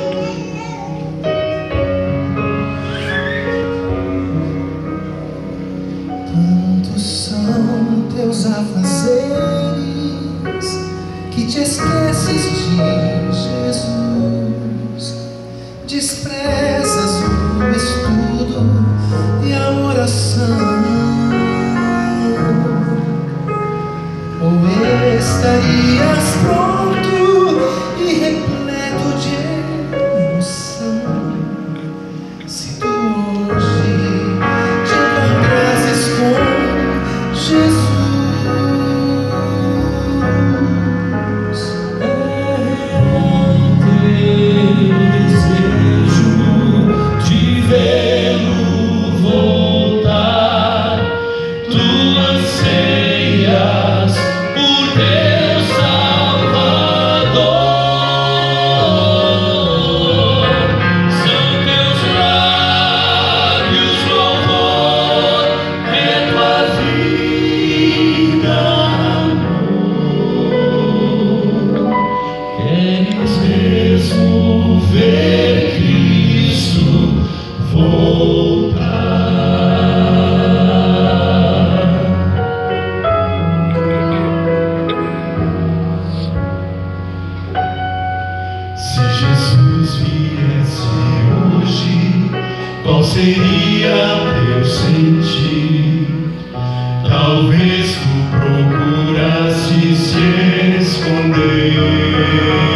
Tantos são teus afazeres que te esqueces de Jesus, desprezas o estudo e a oração. Ou estarias pronto e repleto de emoção se tu hoje te encontrasses com Jesus. Ver Cristo voltar. Se Jesus viesse hoje, qual seria teu sentir? Talvez tu procurasse se esconder.